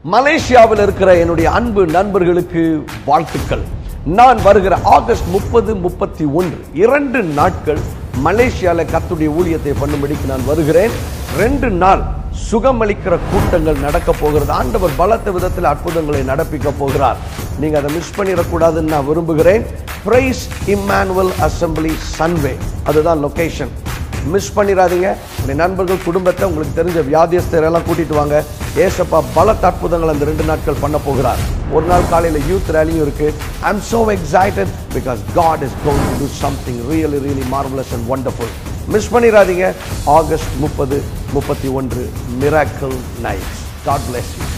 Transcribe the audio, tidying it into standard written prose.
மலேசியாவில் இருக்கிற என்னுடைய அன்பு நண்பர்களுக்கு வாழ்த்துக்கள். நான் வருகிற ஆகஸ்ட் 30, 31 2 நாட்கள் மலேசியாவில் கர்த்தருடைய ஊழியத்தை பண்ணும்படிக்கு நான் வருகிறேன். 2 நாள் சுகமளிக்கிற கூட்டங்கள் நடக்க போகிறது. ஆண்டவர் பலத்த விதத்தில் அற்புதங்களை நடப்பிக்க போகிறார். நீங்க அதை மிஸ் பண்ணிடக்கூடாதுன்னு நான் விரும்புகிறேன். பிரைஸ் Emmanuel Assembly Sunway, அதுதான் லொகேஷன். மிஸ் பண்ணிடாதீங்க. உங்களுடைய நண்பர்கள், குடும்பத்தை, உங்களுக்கு தெரிஞ்ச வியாதியஸ்தர் எல்லாம் கூட்டிட்டு வாங்க. ஏசப்பா பலத்த அற்புதங்கள் அந்த 2 நாட்கள் பண்ண போகிறார். ஒரு நாள் காலையில் யூத் ரேலியும் இருக்கு. I'm so excited because God is going to do something really marvelous and wonderful. Miss பண்ணிடாதீங்க. August 30, 31 Miracle Nights. God bless you.